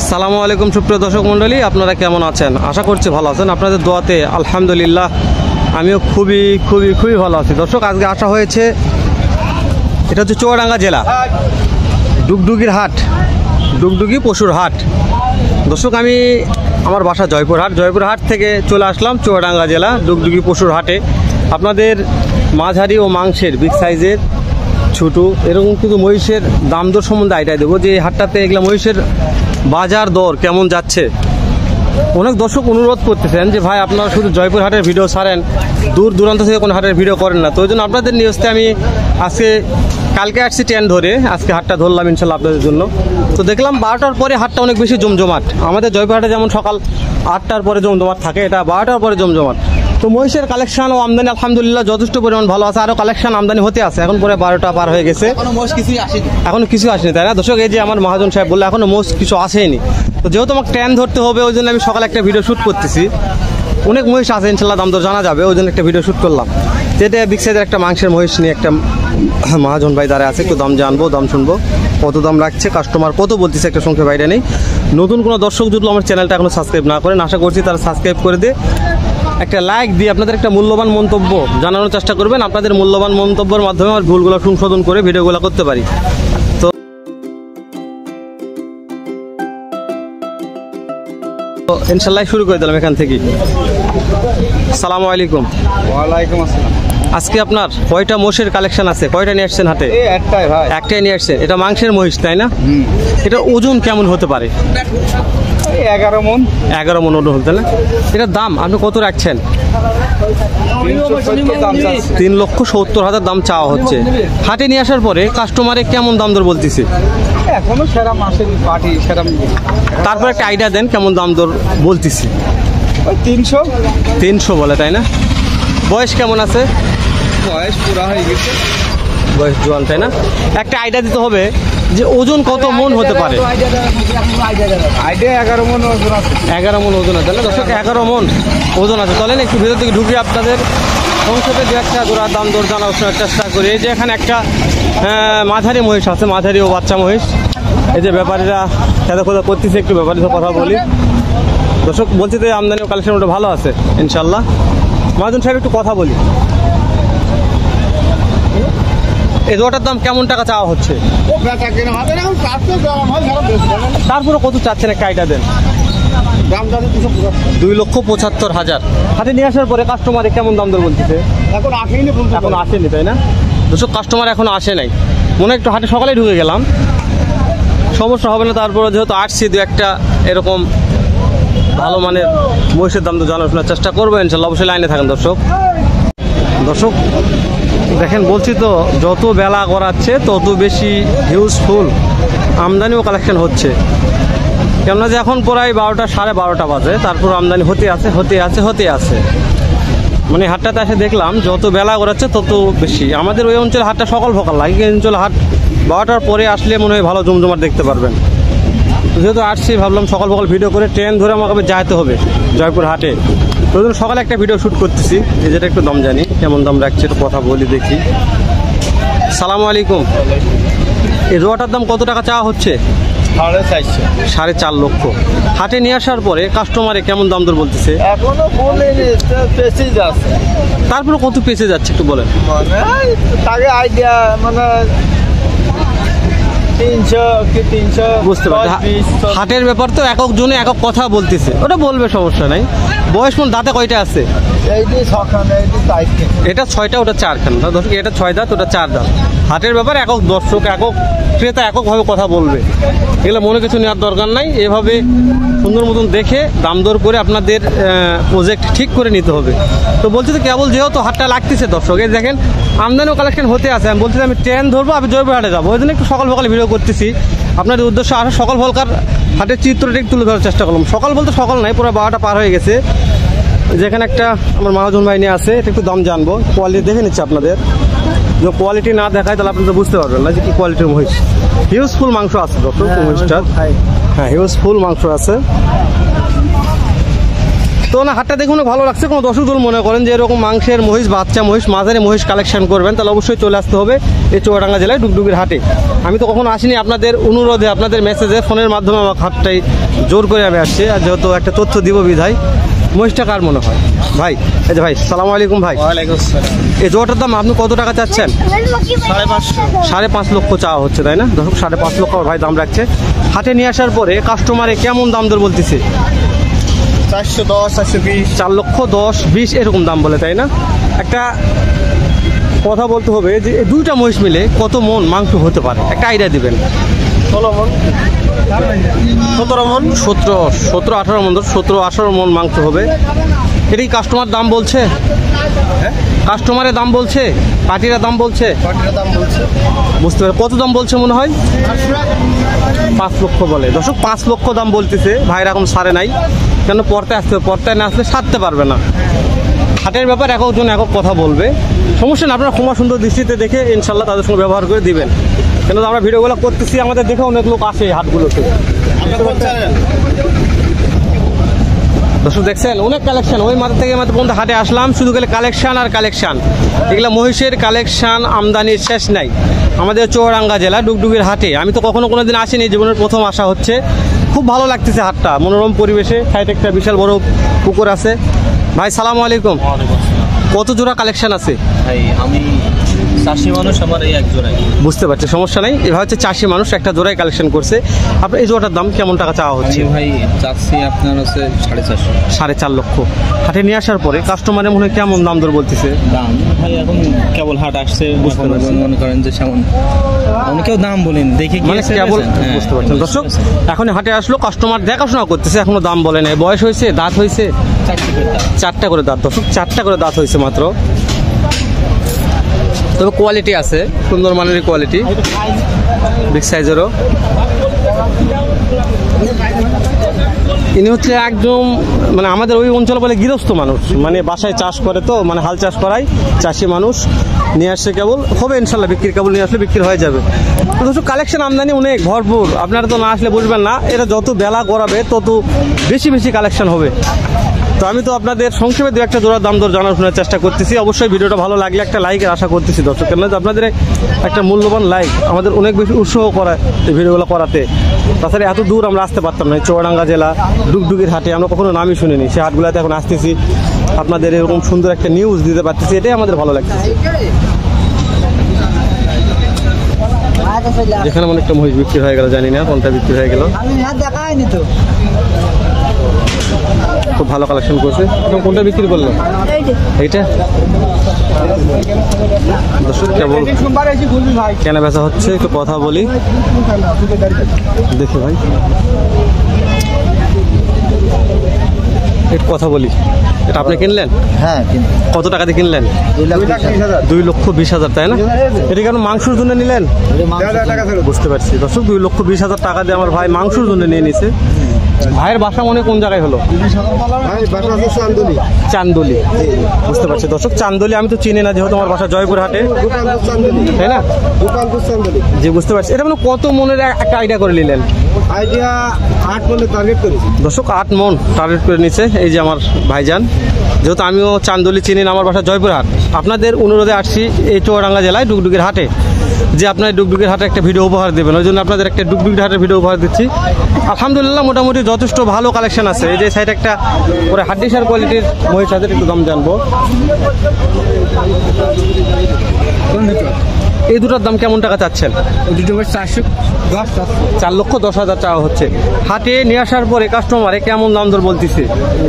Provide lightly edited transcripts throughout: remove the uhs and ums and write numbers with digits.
আসসালামু আলাইকুম সুপ্রিয় দর্শক মণ্ডলী, আপনারা কেমন আছেন? আশা করছি ভালো আছেন। আপনাদের দোয়াতে আলহামদুলিল্লাহ আমিও খুবই খুবই খুবই ভালো আছি। দর্শক, আজকে আসা হয়েছে, এটা হচ্ছে চুয়াডাঙ্গা জেলা, ডুগডুগির হাট, ডুগডুগি পশুর হাট। দর্শক, আমি আমার বাসা জয়পুরহাট থেকে চলে আসলাম চুয়াডাঙ্গা জেলা ডুগডুগি পশুর হাটে। আপনাদের মাঝারি ও মাংসের বিগ সাইজের ছোটো এরকম কিন্তু মহিষের দাম দর সম্বন্ধে আইডিয়া দেবো, যে এই হাটটাতে এগুলো মহিষের বাজার দর কেমন যাচ্ছে। অনেক দর্শক অনুরোধ করতেছেন যে ভাই আপনারা শুধু জয়পুর হাটের ভিডিও ছাড়েন, দূর দূরান্ত থেকে কোনো হাটের ভিডিও করেন না। তো ওই জন্য আপনাদের নিউজতে আমি আজকে কালকে আসছি ট্রেন ধরে, আজকে হাটটা ধরলাম ইনশাল্লাহ আপনাদের জন্য। তো দেখলাম 12টার পরে হাটটা অনেক বেশি জমজমাট। আমাদের জয়পুর হাটে যেমন সকাল 8টার পরে জমজমাট থাকে, এটা 12টার পরে জমজমাট। তো মহিষের কালেকশন ও আমদানি আলহামদুলিল্লাহ যথেষ্ট পরিমাণ ভালো আছে, আরও কালেকশন আমদানি হতে আছে। এখন পরে 12টা পার হয়ে গেছে, এখনো কিছু আসেনি, তাই না দর্শক? এই যে আমার মহাজন সাহেব বললো এখনো মোষ কিছু আসেনি। তো যেহেতু আমাকে ট্রেন ধরতে হবে, ওই জন্য আমি সকালে একটা ভিডিও শ্যুট করতেছি। অনেক মহিষ আছে ইনশাল্লাহ, দাম দর জানা যাবে, ওই জন্য একটা ভিডিও শ্যুট করলাম। যেটা বিগ সাইজের একটা মাংসের মহিষ নিয়ে একটা মহাজন ভাই দাঁড়ায় আছে, একটু দাম জানবো, দাম শুনবো, কত দাম রাখছে, কাস্টমার কত বলতেছে, একটা সংখ্যা বাইরে নেই। নতুন কোনো দর্শক যদি আমার চ্যানেলটা এখনো সাবস্ক্রাইব না করেন, আশা করছি তারা সাবস্ক্রাইব করে দিয়ে একটা লাইক দিয়ে আপনাদের একটা মূল্যবান মন্তব্য জানানোর চেষ্টা করবেন। আপনাদের মূল্যবান মন্তব্যের মাধ্যমে আমার ভুলগুলো সংশোধন করে ভিডিওগুলো করতে পারি। তো ইনশাল্লাহ শুরু করে দিলাম এখান থেকে। আসসালামু আলাইকুম। ওয়ালাইকুম আসসালাম। আজকে আপনার কয়টা মোষের কালেকশন আছে? কয়টা নিয়ে আসছেন হাটে? একটাই ভাই, একটাই নিয়ে আসছেন। এটা মাংসের মহিষ, তাই না? এটা ওজন কেমন হতে পারে? 11 মণ। 11 মণ ওজন হতে না? এটার দাম আপনি কত রাখছেন? 3,70,000 দাম চাওয়া হচ্ছে। হাটে নিয়ে আসার পরে কাস্টমারে কেমন দাম দর বলতেছে? এখনো সেরা মাসের পাটি সেরা। তারপর একটা আইডিয়া দেন কেমন দাম দর বলতেছি। 300 বলে, তাই না? বয়স কেমন আছে? বয়স পুরা হয়ে গেছে, বয়স জোয়ান, তাই না? একটা আইডিয়া দিতে হবে যে ওজন কত মন হতে পারে। আইডিয়া 11 মণ ওজন আছে। 11 মণ ওজন আছে, দর্শক 11 মণ ওজন আছে। চলেন একটু ভেতর থেকে ঢুকে আপনাদের সংক্ষেপে দু একটা জোড়ার দাম দর জানার চেষ্টা করি। এই যে এখানে একটা মাঝারি মহিষ আছে, মাঝারি ও বাচ্চা মহিষ। এই যে ব্যাপারীরা খেদা খোদা করতেছে, একটু ব্যাপারীর সাথে কথা বলি। দর্শক বলছি তো আমদানি ও কালেকশন ওটা ভালো আছে ইনশাল্লাহ। মহাজন সাহেব একটু কথা বলি, এই জোড়াটার দাম কেমন টাকা চাওয়া হচ্ছে? তারপরে কত চাচ্ছেন একটা আইডিয়া দেন। 2,75,000। হাতে নিয়ে আসার পরে কাস্টমারে কেমন দাম দর বলতেছে? এখন আসেনি, তাই না? দর্শক, কাস্টমার এখনো আসে নাই, মনে একটু হাটে সকালে ঢুকে গেলাম, সমস্যা হবে না। তারপরে যেহেতু আসছি দু একটা এরকম ভালো মানের মহিষের দাম তো জানাশোনার চেষ্টা করবো ইনশাল্লাহ। অবশ্যই লাইনে থাকেন দর্শক। দেখেন, বলছি তো যত বেলা করাচ্ছে তত বেশি হিউজফুল আমদানি ও কালেকশন হচ্ছে। কেননা যে এখন প্রায় 12টা, 12:30 বাজে, তারপর আমদানি হতে আছে। মানে হাটটাতে এসে দেখলাম যত বেলা করাচ্ছে তত বেশি। আমাদের ওই অঞ্চলে হাটটা সকাল লাগে, এই অঞ্চলে হাট 12টার পরে আসলে মনে হয় ভালো জমজমাট দেখতে পারবেন। যেহেতু আসছি ভাবলাম সকাল ভিডিও করে ট্রেন ধরে আমাকে যাইতে হবে জয়পুর হাটে। ওই জন্য সকালে একটা ভিডিও শ্যুট করতেছি। এই যেটা একটু দাম জানি, কেমন দাম রাখছে একটু কথা বলি দেখি। সালামু আলাইকুম। এই জোয়াটার দাম কত টাকা চাওয়া হচ্ছে? 4.5 লক্ষ। হাটে নিয়ে আসার পরে কাস্টমারে কেমন দাম দর বলতেছে? এখনো পেসেজ আছে। তারপরে কত পেসে যাচ্ছে একটু বলেন। তাকে আইডিয়া মানে 300 কি 300 বুঝতে পারছি। হাটের ব্যাপার তো একক জনে একক কথা বলতেছে, ওটা বলবে, সমস্যা নাই। বয়স কোন দাঁতে কয়টা আছে? এটা 6টা, ওটা 4খান। দর্শক, এটা 6 দাঁত, ওটা 4 দাঁত। হাটের ব্যাপার একক দর্শক, একক ক্রেতা এককভাবে কথা বলবে। এগুলো মনে কিছু নেওয়ার দরকার নাই, এভাবে সুন্দর মতন দেখে দাম দর করে আপনাদের প্রজেক্ট ঠিক করে নিতে হবে। তো বলছি তো কেবল যেহেতু হাটটা লাগতেছে দর্শক, এই দেখেন আমদানি ও কালেকশন হতে আছে। আমি বলছি আমি ট্রেন ধরবো, আমি জয়পুর হাটে যাবো, ওই জন্য একটু সকাল ভিডিও করতেছি। আপনাদের উদ্দেশ্য আসা সকাল হাটের চিত্রটা একটু তুলে ধরার চেষ্টা করলাম। সকাল বলতে সকাল নাই, পুরো 12টা পার হয়ে গেছে। যেখানে একটা আমার মহাজন ভাই নিয়ে আছে, এটা একটু দাম জানবো, কোয়ালিটি দেখে নিচ্ছে আপনাদের। যদি কোয়ালিটি না দেখায় তাহলে আপনারা বুঝতে পারবেন না যে কি কোয়ালিটির মহিষ। হিউজফুল মাংস আছে দর্শক মহিষটার, হ্যাঁ হিউজফুল মাংস আছে। তো না হাটটা দেখুন ভালো লাগছে। কোনো দর্শক যদি মনে করেন যে এরকম মাংসের মহিষ, বাচ্চা মহিষ, মাঝারি মহিষ কালেকশন করবেন, তাহলে অবশ্যই চলে আসতে হবে এই চুয়াডাঙ্গা জেলায় ডুগডুগির হাটে। আমি তো কখনো আসিনি, আপনাদের অনুরোধে, আপনাদের মেসেজে, ফোনের মাধ্যমে আমার হাটটাই জোর করে আমি আসছি। আর যেহেতু একটা তথ্য দিব বিধায়। মহিষটা কার মনে হয় ভাই? এই যে ভাই, সালাম আলাইকুম ভাই। ওয়ালাইকুম আসসালাম। এই জোয়াটার দাম আপনি কত টাকা চাচ্ছেন? 550। 5.5 লক্ষ চাওয়া হচ্ছে, তাই না দর্শক? 5.5 লক্ষ ভাই দাম রাখছে। হাটে নিয়ে আসার পরে কাস্টমারে কেমন দাম দর বলতেছে? 410, 420। 4,10,20 এরকম দাম বলে, তাই না? একটা কথা বলতে হবে যে এই দুইটা মহিষ মিলে কত মন মাংস হতে পারে, একটা আইডিয়া দিবেন। 16 মন, 17 মন, 17-18 মন, 17-18 মন মাংস হবে। এটাই কাস্টমার দাম বলছে? হ্যাঁ, কাস্টমারের দাম বলছে, পার্টিরা দাম বলছে? কতটা দাম বলছে? বুঝতে পারে কত দাম বলছে মনে হয়? 5 লক্ষ বলে দর্শক। 5 লক্ষ দাম বলতেছে ভাইরা, এখন সারে নাই। কেন? পর্তায় আসতে হবে, পর্তায় না আসলে সারতে পারবে না। হাটের ব্যাপার এক একজন এক এক কথা বলবে, সমস্যা না। আপনারা ক্ষমা সুন্দর দৃষ্টিতে দেখে ইনশাল্লাহ তাদের সঙ্গে ব্যবহার করে দিবেন। কেন আমরা ভিডিওগুলো করতেছি, আমাদের দেখে অনেক লোক আসে এই হাটগুলোতে। দর্শক দেখছেন অনেক কালেকশন, ওই মাথা থেকে মাথা পর্যন্ত হাটে আসলাম, শুধু গেলে কালেকশন আর কালেকশন। এগুলো মহিষের কালেকশন, আমদানির শেষ নাই আমাদের চুয়াডাঙ্গা জেলা ডুগডুগির হাটে। আমি তো কখনো কোনোদিন আসিনি, জীবনের প্রথম আসা হচ্ছে। খুব ভালো লাগতেছে হাটটা, মনোরম পরিবেশে। সাইডে একটা বিশাল বড় পুকুর আছে। ভাই সালাম আলাইকুম। কত জোড়া কালেকশন আছে ভাই? আমি চাষি মানুষ, আমার এই এক জোড়াই। বুঝতে পারছি, সমস্যা নাই। এভাবে হচ্ছে চাষি মানুষ একটা জোড়াই কালেকশন করছে। আপনার এই জোড়াটার দাম কেমন টাকা চাওয়া হচ্ছে? ভাই চাচ্ছি আপনার হচ্ছে 450। 4.5 লক্ষ। হাটে নিয়ে আসার পরে কাস্টমারের মনে হয় কেমন দাম দর বলতেছে? দাম ভাই এখন কেবল হাট আসছে, বুঝতে পারছি। মনে করেন যে সেমন অনেকেও দাম বলেন দেখে মানে কেবল, বুঝতে পারছেন দর্শক? এখন হাটে আসলো, কাস্টমার দেখাশোনা করতেছে, এখনো দাম বলে নাই। বয়স হয়েছে, দাঁত হয়েছে 4টা করে দাঁত দর্শক, 4টা করে দাঁত হয়েছে মাত্র। তবে কোয়ালিটি আছে, সুন্দর মানের কোয়ালিটি, বিগ সাইজেরও। ইনি হচ্ছে একদম মানে আমাদের ওই অঞ্চল বলে গৃহস্থ মানুষ, মানে বাসায় চাষ করে, তো মানে হাল চাষ করাই চাষি মানুষ। নিয়ে আসছে কেবল, হবে ইনশাল্লাহ বিক্রি, কেবল নিয়ে আসলে বিক্রি হয়ে যাবে। তো কালেকশন আমদানি অনেক ভরপুর, আপনারা তো না আসলে বুঝবেন না। এরা যত বেলা গড়াবে তত বেশি বেশি কালেকশন হবে। তো আমি তো আপনাদের সংক্ষেপে দু একটা জোড়ার দাম দর জানাশোনার চেষ্টা করতেছি। অবশ্যই ভিডিওটা ভালো লাগলে একটা লাইকের আশা করতেছি দর্শক, কেন আপনাদের একটা মূল্যবান লাইক আমাদের অনেক বেশি উৎসাহ করায় এই ভিডিওগুলো করাতে। তাছাড়া এত দূর আমরা আসতে পারতাম না, চুয়াডাঙ্গা জেলা ডুগডুগির হাটে আমরা কখনো নামই শুনিনি। সেই হাটগুলোতে এখন আসতেছি, আপনাদের এরকম সুন্দর একটা নিউজ দিতে পারতেছি, এটাই আমাদের ভালো লাগতেছে। যেখানে অনেকটা মহিষ বিক্রি হয়ে গেল, জানি না কোনটা বিক্রি হয়ে গেল। খুব ভালো কালেকশন করছে। এখন কোনটা বিক্রি করলো? এইটা দর্শক কেবল কেনা বেচা হচ্ছে, একটু কথা বলি দেখি ভাই, একটু কথা বলি। এটা আপনি কিনলেন? হ্যাঁ। কত টাকা দিয়ে কিনলেন? 2,20,000, তাই না? এটা কেন মাংসের জন্য নিলেন? বুঝতে পারছি দর্শক, 2,20,000 টাকা দিয়ে আমার ভাই মাংসের জন্য নিয়ে নিছে। ভাইয়ের বাসা মনে কোন জায়গায় হলো? চান্দলি। বুঝতে পারছি দর্শক, চান্দলি আমি তো চিনি না, যেহেতু আমার বাসা জয়পুরহাটে, তাই না? জি বুঝতে পারছি। এটা মানে কত মনের একটা আইডিয়া করে নিলেন? আইডিয়া 8 মনের টার্গেট করেছি দর্শক, 8 মন টার্গেট করে নিচ্ছে এই যে আমার ভাইজান। যেহেতু আমিও চান্দলি চিনি না, আমার বাসা জয়পুরহাট, আপনাদের অনুরোধে আসছি এই চুয়াডাঙ্গা জেলায় ডুগডুগির হাটে, যে আপনার ডুগডুগির হাটে একটা ভিডিও উপহার দেবেন। ওই জন্য আপনাদের একটা ডুগডুগির হাটের ভিডিও উপহার দিচ্ছি। আলহামদুলিল্লাহ মোটামুটি যথেষ্ট ভালো কালেকশন আছে। এই যে সাইড একটা পরে হাড্ডিসার কোয়ালিটির মহিষ আছে, একটু দাম জানবো। এই দুটার দাম কেমন টাকা চাচ্ছেন? 4,10,000 চাওয়া হচ্ছে। হাটে নিয়ে আসার পরে কাস্টমারে কেমন দাম দর বলতেছে?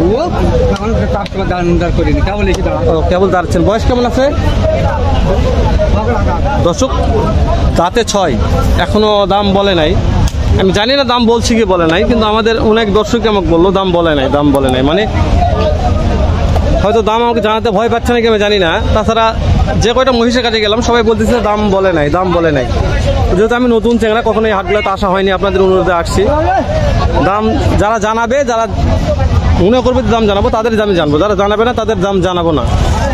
কেবল দাঁড়াচ্ছেন। বয়স কেমন আছে দর্শক? দাঁতে 6, এখনো দাম বলে নাই। আমি জানি না দাম বলছি কি বলে নাই, কিন্তু আমাদের অনেক দর্শক আমাকে বললো দাম বলে নাই, দাম বলে নাই। মানে হয়তো দাম আমাকে জানাতে ভয় পাচ্ছে নাকি আমি জানি না। তাছাড়া যে কয়টা মহিষের কাছে গেলাম সবাই বলতেছে দাম বলে নাই, দাম বলে নাই। যেহেতু আমি নতুন চেংড়া, কখনো এই হাটগুলোতে আসা হয়নি, আপনাদের অনুরোধে আসছি। দাম যারা জানাবে, যারা মনে করবে দাম জানাবো, তাদের দামই জানবো। যারা জানাবে না তাদের দাম জানাবো না।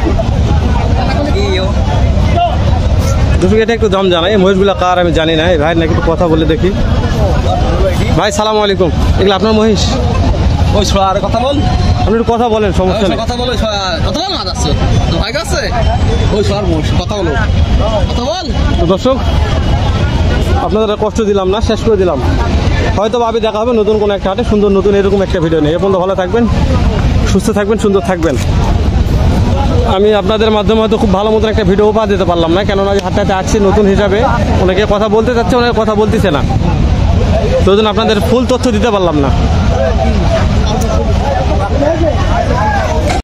এটা একটু দাম জানাই, মহিষগুলো কার আমি জানি না। ভাই নাকি একটু কথা বলে দেখি। ভাই সালাম আলাইকুম, এগুলো আপনার মহিষ? ওই ছোড়া আর কথা বল, আপনি একটু কথা বলেন, সমস্যা নেই। কথা বল, ওই ছোড়া কথা বল, মাছ আসছে তো ভাই আছে ওই ছোড়ার বস কথা বলো, কথা বল। তো দর্শক আপনাদের আর কষ্ট দিলাম না, শেষ করে দিলাম। হয়তো ভাবি দেখা হবে নতুন কোনো একটা হাটে সুন্দর নতুন এরকম একটা ভিডিও নেই। এ পর্যন্ত ভালো থাকবেন, সুস্থ থাকবেন, সুন্দর থাকবেন। আমি আপনাদের মাধ্যমে হয়তো খুব ভালো মতন একটা ভিডিও উপহার দিতে পারলাম না, কেননা যে হাটটাতে আসছি নতুন হিসাবে, অনেকে কথা বলতে চাচ্ছে, অনেকে কথা বলতেছে না, তো আপনাদের ফুল তথ্য দিতে পারলাম না।